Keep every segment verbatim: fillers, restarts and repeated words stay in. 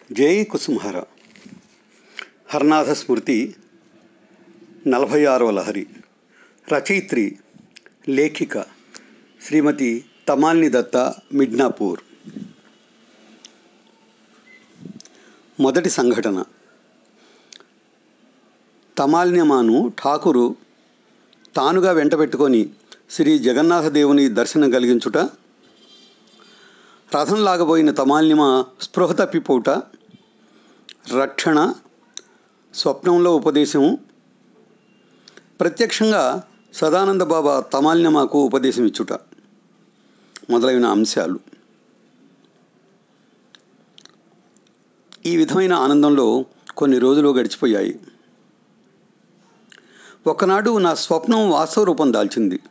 జై కుసుమహర. హరనాథ స్మృతి నలభై ఆరవ లహరి. రచయిత్రి లేఖిక శ్రీమతి తమాల్ని దత్త, మిడ్నాపూర్. మొదటి సంఘటన. తమాల్న్యమాను ఠాకూరు తానుగా వెంటబెట్టుకొని శ్రీ జగన్నాథ దేవుని దర్శనం కలిగించుట, రథం లాగబోయిన తమాల్నిమ స్పృహ తప్పిపోవుట, రక్షణ, స్వప్నంలో ఉపదేశము, ప్రత్యక్షంగా సదానంద బాబా తమాల్నిమకు ఉపదేశం ఇచ్చుట మొదలైన అంశాలు. ఈ విధమైన ఆనందంలో కొన్ని రోజులు గడిచిపోయాయి. ఒకనాడు నా స్వప్నం వాస్తవ రూపం దాల్చింది.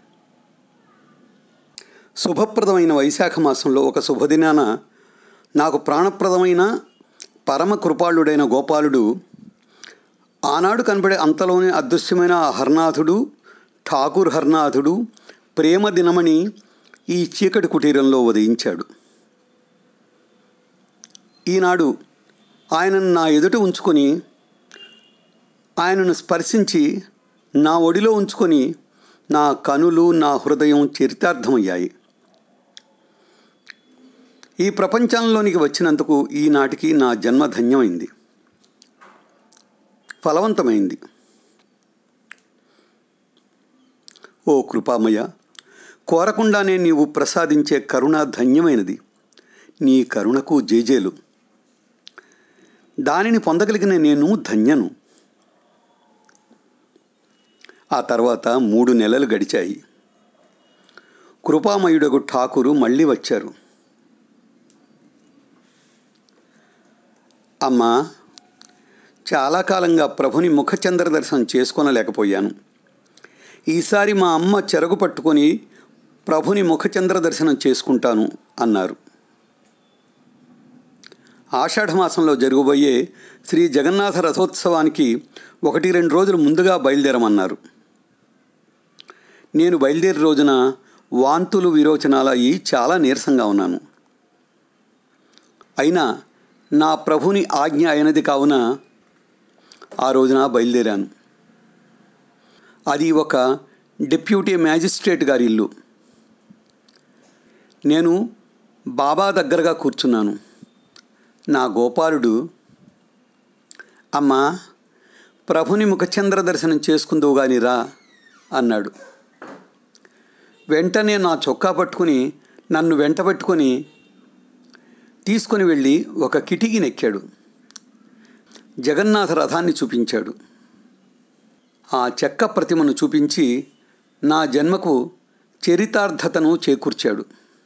శుభప్రదమైన వైశాఖ మాసంలో ఒక శుభదినాన నాకు ప్రాణప్రదమైన పరమ కృపాళుడైన గోపాలుడు, ఆనాడు కనబడే అంతలోనే అదృశ్యమైన హరనాథుడు, ఠాకూర్ హరనాథుడు, ప్రేమ దినమణి ఈ చీకటి కుటీరంలో ఉదయించాడు. ఈనాడు ఆయనను నా ఎదుట ఉంచుకొని, ఆయనను స్పర్శించి నా ఒడిలో ఉంచుకొని నా కనులు, నా హృదయం చరితార్థమయ్యాయి. ఈ ప్రపంచంలోనికి వచ్చినందుకు ఈనాటికి నా జన్మ ధన్యమైంది, ఫలవంతమైంది. ఓ కృపామయ, కోరకుండానే నీవు ప్రసాదించే కరుణ ధన్యమైనది. నీ కరుణకు జేజేలు. దానిని పొందగలిగిన నేను ధన్యను. ఆ తర్వాత మూడు నెలలు గడిచాయి. కృపామయుడగు ఠాకూరు మళ్ళీ వచ్చారు. అమ్మా, చాలా కాలంగా ప్రభుని ముఖచంద్ర దర్శనం చేసుకోనలేకపోయాను. ఈసారి మా అమ్మ చెరగు పట్టుకొని ప్రభుని ముఖచంద్ర దర్శనం చేసుకుంటాను అన్నారు. ఆషాఢమాసంలో జరగబోయే శ్రీ జగన్నాథ రథోత్సవానికి ఒకటి రెండు రోజులు ముందుగా బయలుదేరమన్నారు. నేను బయలుదేరే రోజున వాంతులు, విరోచనాలు అయ్యి చాలా నీరసంగా ఉన్నాను. అయినా నా ప్రభుని ఆజ్ఞ అయినది కావున ఆ రోజున బయలుదేరాను. అది ఒక డిప్యూటీ మ్యాజిస్ట్రేట్ గారి ఇల్లు. నేను బాబా దగ్గరగా కూర్చున్నాను. నా గోపాలుడు, అమ్మా, ప్రభుని ముఖచంద్ర దర్శనం చేసుకుందువు గాని రా అన్నాడు. వెంటనే నా చొక్కా పట్టుకుని నన్ను వెంట పట్టుకొని తీసుకొని వెళ్ళి ఒక కిటికీని ఎక్కాడు. జగన్నాథ రథాన్ని చూపించాడు. ఆ చెక్క ప్రతిమను చూపించి నా జన్మకు చరితార్థతను చేకూర్చాడు.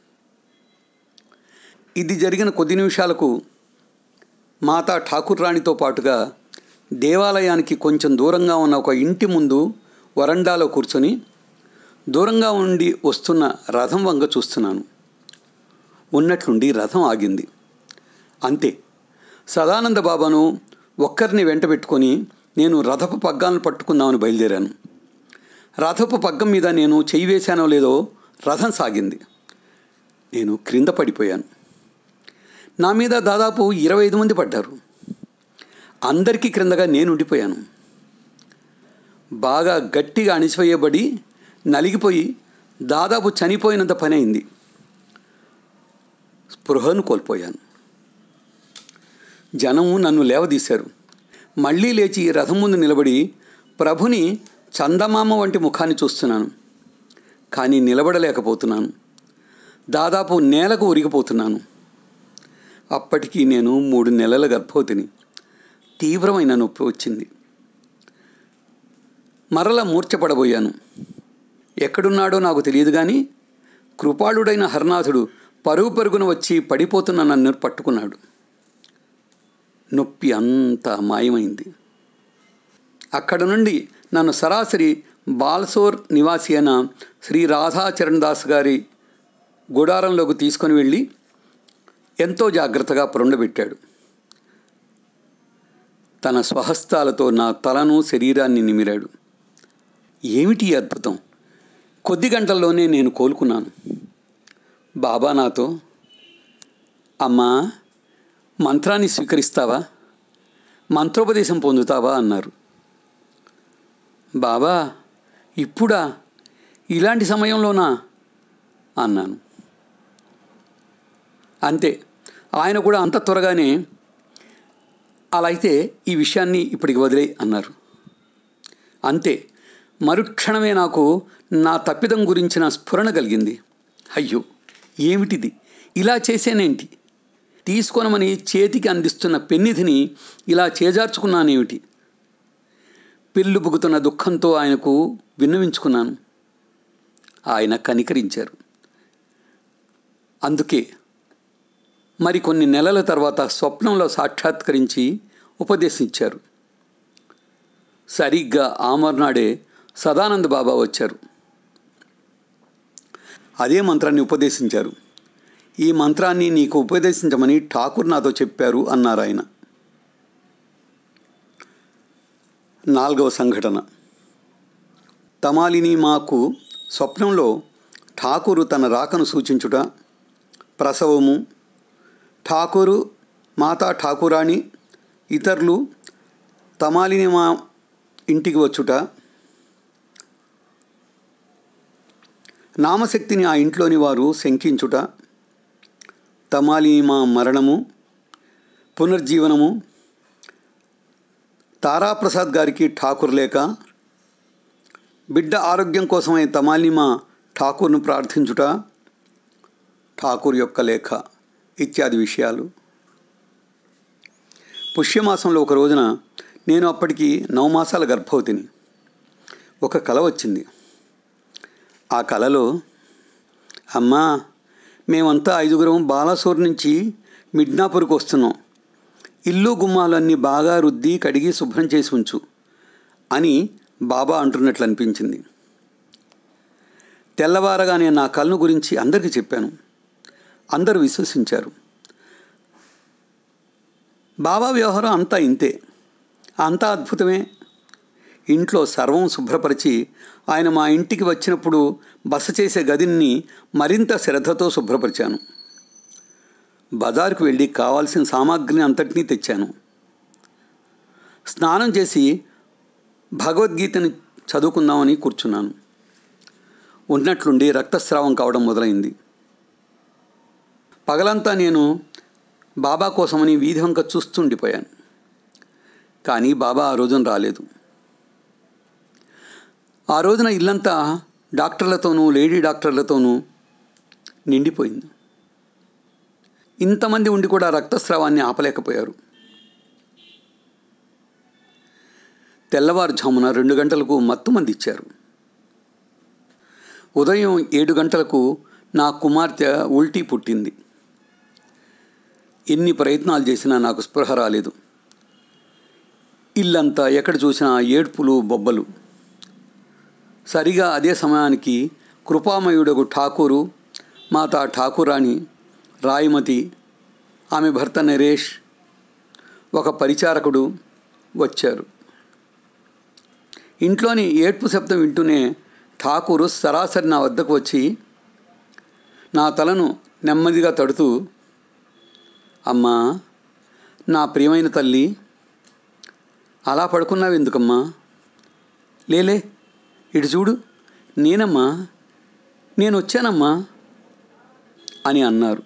ఇది జరిగిన కొద్ది నిమిషాలకు మాతా ఠాకూర్ రాణితో పాటుగా దేవాలయానికి కొంచెం దూరంగా ఉన్న ఒక ఇంటి ముందు వరండాలో కూర్చొని దూరంగా ఉండి వస్తున్న రథం వంగ చూస్తున్నాను. ఉన్నట్లుండి రథం ఆగింది. అంతే. సదానంద బాబాను ఒక్కరిని వెంట పెట్టుకొని నేను రథపు పగ్గాలను పట్టుకుందామని బయలుదేరాను. రథపు పగ్గం మీద నేను చెయ్యి వేశానో లేదో రథం సాగింది. నేను క్రింద పడిపోయాను. నా మీద దాదాపు ఇరవై ఐదు మంది పడ్డారు. అందరికీ క్రిందగా నేను ఉండిపోయాను. బాగా గట్టిగా అణిచివేయబడి నలిగిపోయి దాదాపు చనిపోయినంత పని అయింది. స్పృహను కోల్పోయాను. జనం నన్ను లేవదీశారు. మళ్ళీ లేచి రథం ముందు నిలబడి ప్రభుని చందమామ వంటి ముఖాన్ని చూస్తున్నాను. కానీ నిలబడలేకపోతున్నాను. దాదాపు నేలకు ఉరిగిపోతున్నాను. అప్పటికి నేను మూడు నెలల గర్భవతిని. తీవ్రమైన నొప్పి వచ్చింది. మరల మూర్ఛపడబోయాను. ఎక్కడున్నాడో నాకు తెలియదు కానీ కృపాళుడైన హరనాథుడు పరుగు పరుగున వచ్చి పడిపోతున్న నన్ను పట్టుకున్నాడు. నొప్పి అంతా మాయమైంది. అక్కడ నుండి నన్ను సరాసరి బాల్సోర్ నివాసి అయిన శ్రీ రాధాచరణ్ దాస్ గారి గుడారంలోకి తీసుకొని వెళ్ళి ఎంతో జాగ్రత్తగా పరుండబెట్టాడు. తన స్వహస్తాలతో నా తలను, శరీరాన్ని నిమిరాడు. ఏమిటి అద్భుతం! కొద్ది గంటల్లోనే నేను కోలుకున్నాను. బాబా నాతో, అమ్మా, మంత్రాన్ని స్వీకరిస్తావా, మంత్రోపదేశం పొందుతావా అన్నారు. బాబా, ఇప్పుడా, ఇలాంటి సమయంలోనా అన్నాను. అంతే, ఆయన కూడా అంత త్వరగానే అలా అయితే ఈ విషయాన్ని ఇప్పటికి వదిలే అన్నారు. అంతే, మరుక్షణమే నాకు నా తప్పిదం గురించిన స్ఫురణ కలిగింది. అయ్యో, ఏమిటిది, ఇలా చేసేనేంటి, తీసుకొనమని చేతికి అందిస్తున్న పెన్నిధిని ఇలా చేజార్చుకున్నానేమిటి. పెళ్ళుబుగుతున్న దుఃఖంతో ఆయనకు విన్నవించుకున్నాను. ఆయన కనికరించారు. అందుకే మరికొన్ని నెలల తర్వాత స్వప్నంలో సాక్షాత్కరించి ఉపదేశించారు. సరిగ్గా ఆ మర్నాడే సదానంద బాబా వచ్చారు. అదే మంత్రాన్ని ఉపదేశించారు. ఈ మంత్రాన్ని నీకు ఉపదేశించమని ఠాకూర్ నాతో చెప్పారు అన్నారు ఆయన. నాలుగవ సంఘటన. తమాలిని మాకు స్వప్నంలో ఠాకూరు తన రాకను సూచించుట, ప్రసవము, ఠాకూరు, మాతా ఠాకూరాణి, ఇతరులు తమాలిని మా ఇంటికి వచ్చుట, నామశక్తిని ఆ ఇంట్లోని వారు శంకించుట, తమాలిని మా మరణము, పునర్జీవనము, తారాప్రసాద్ గారికి ఠాకూర్ లేక, బిడ్డ ఆరోగ్యం కోసమై తమాలిని మా ఠాకూర్ను ప్రార్థించుట, ఠాకూర్ యొక్క లేఖ ఇత్యాది విషయాలు. పుష్యమాసంలో ఒక రోజున, నేను అప్పటికి నవమాసాల గర్భవతిని, ఒక కల వచ్చింది. ఆ కలలో, అమ్మా, మేమంతా ఐదుగురం బాలాసోర్ నుంచి మిడ్నాపూర్కి వస్తున్నాం, ఇల్లు గుమ్మాలన్నీ బాగా రుద్ది కడిగి శుభ్రం చేసి ఉంచు అని బాబా అంటున్నట్లు అనిపించింది. తెల్లవారగానే నా కలను గురించి అందరికీ చెప్పాను. అందరూ విశ్వసించారు. బాబా వ్యవహారం అంతా ఇంతే, అంతా అద్భుతమే. ఇంట్లో సర్వం శుభ్రపరిచి ఆయన మా ఇంటికి వచ్చినప్పుడు బస చేసే గదిని మరింత శ్రద్ధతో శుభ్రపరిచాను. బజారుకు వెళ్ళి కావాల్సిన సామాగ్రిని అంతటినీ తెచ్చాను. స్నానం చేసి భగవద్గీతని చదువుకుందామని కూర్చున్నాను. ఉన్నట్లుండి రక్తస్రావం కావడం మొదలైంది. పగలంతా నేను బాబా కోసమని వీధి వంక చూస్తుండిపోయాను. కానీ బాబా ఆ రోజున రాలేదు. ఆ రోజున ఇల్లంతా డాక్టర్లతోనూ లేడీ డాక్టర్లతోనూ నిండిపోయింది. ఇంతమంది ఉండి కూడా రక్తస్రావాన్ని ఆపలేకపోయారు. తెల్లవారుజామున రెండు గంటలకు మత్తుమంది ఇచ్చారు. ఉదయం ఏడు గంటలకు నా కుమార్తె ఉల్టీ పుట్టింది. ఎన్ని ప్రయత్నాలు చేసినా నాకు స్పృహ రాలేదు. ఇల్లంతా ఎక్కడ చూసినా ఏడ్పులు, బొబ్బలు. సరిగా అదే సమయానికి కృపామయుడగు ఠాకూరు, మాతా ఠాకూరాణి, రాయమతి, ఆమె భర్త నరేష్, ఒక పరిచారకుడు వచ్చారు. ఇంట్లోని ఏడ్పు శబ్దం వింటూనే ఠాకూరు సరాసరి నా వద్దకు వచ్చి నా తలను నెమ్మదిగా తడుతూ, అమ్మా, నా ప్రియమైన తల్లి, అలా పడుకున్నావు ఎందుకమ్మా? లేలే, ఇటు చూడు, నేనమ్మా, నేను వచ్చానమ్మా అని అన్నారు.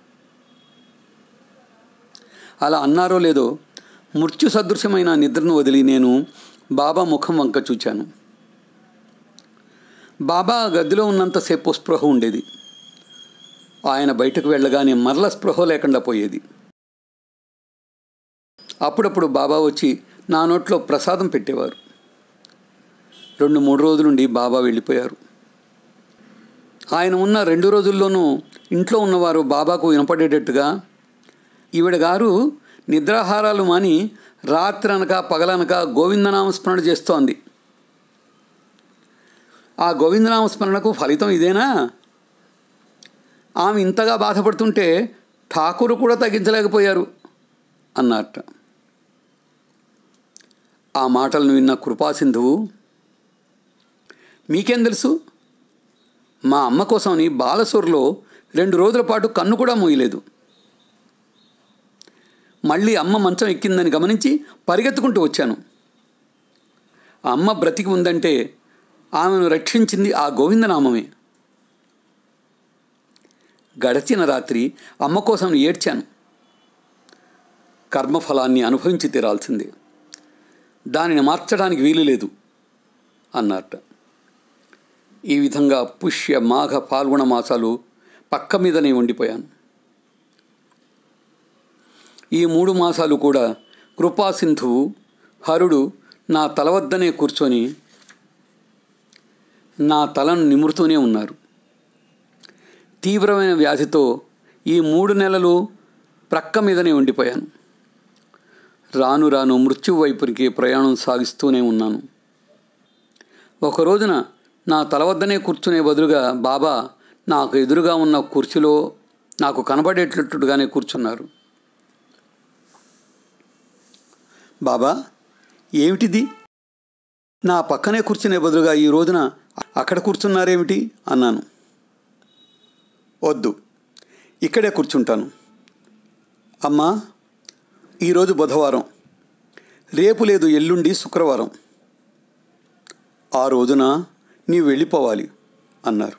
అలా అన్నారో లేదో మృత్యు సదృశ్యమైన నిద్రను వదిలి నేను బాబా ముఖం వంక చూచాను. బాబా గదిలో ఉన్నంతసేపు స్పృహ ఉండేది. ఆయన బయటకు వెళ్ళగానే మరల స్పృహ లేకుండా పోయేది. అప్పుడప్పుడు బాబా వచ్చి నా నోట్లో ప్రసాదం పెట్టేవారు. రెండు మూడు రోజులుండి బాబా వెళ్ళిపోయారు. ఆయన ఉన్న రెండు రోజుల్లోనూ ఇంట్లో ఉన్నవారు బాబాకు వినపడేటట్టుగా, ఈవిడ గారు నిద్రాహారాలు మాని రాత్రనక పగలనక గోవిందనామస్మరణ చేస్తోంది. ఆ గోవిందనామస్మరణకు ఫలితం ఇదేనా? ఆమె ఇంతగా బాధపడుతుంటే ఠాకూరు కూడా తగ్గించలేకపోయారు అన్నట్ట. ఆ మాటలను విన్న కృపాసింధువు, మీకేం తెలుసు, మా అమ్మ కోసమని బాలసూర్లో రెండు రోజుల పాటు కన్ను కూడా మూయలేదు. మళ్ళీ అమ్మ మంచం ఎక్కిందని గమనించి పరిగెత్తుకుంటూ వచ్చాను. అమ్మ బ్రతికి ఉందంటే ఆమెను రక్షించింది ఆ గోవిందనామమే. గడచిన రాత్రి అమ్మ కోసం ఏడ్చాను. కర్మఫలాన్ని అనుభవించి తీరాల్సిందే, దానిని మార్చడానికి వీలు లేదు అన్నట్ట. ఈ విధంగా పుష్య మాఘ పాల్గొన మాసాలు పక్క మీదనే ఉండిపోయాను. ఈ మూడు మాసాలు కూడా కృపాసింధువు హరుడు నా తల వద్దనే కూర్చొని నా తలను నిమురుతూనే ఉన్నారు. తీవ్రమైన వ్యాధితో ఈ మూడు నెలలు ప్రక్క మీదనే ఉండిపోయాను. రాను రాను మృత్యు వైపునికి ప్రయాణం సాగిస్తూనే ఉన్నాను. ఒక రోజున నా తల వద్దనే కూర్చునే బదులుగా బాబా నాకు ఎదురుగా ఉన్న కుర్చీలో నాకు కనబడేటట్టుగానే కూర్చున్నారు. బాబా, ఏమిటిది? నా పక్కనే కూర్చునే బదులుగా ఈ రోజున అక్కడ కూర్చున్నారేమిటి అన్నాను. వద్దు, ఇక్కడే కూర్చుంటాను. అమ్మా, ఈరోజు బుధవారం, రేపు లేదు ఎల్లుండి శుక్రవారం. ఆ రోజున నీవు వెళ్ళిపోవాలి అన్నారు.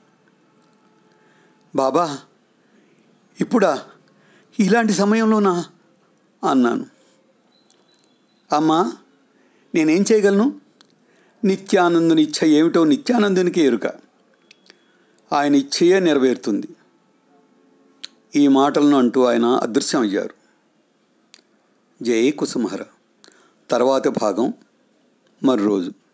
బాబా, ఇప్పుడా? ఇలాంటి సమయంలోనా అన్నాను. అమ్మా, నేనేం చేయగలను? నిత్యానందుని ఇచ్ఛ ఏమిటో నిత్యానందునికి ఎరుక. ఆయన ఇచ్ఛయే నెరవేరుతుంది. ఈ మాటలను అంటూ ఆయన అదృశ్యమయ్యారు. జై కుసుమహర. తర్వాతి భాగం మరో రోజు.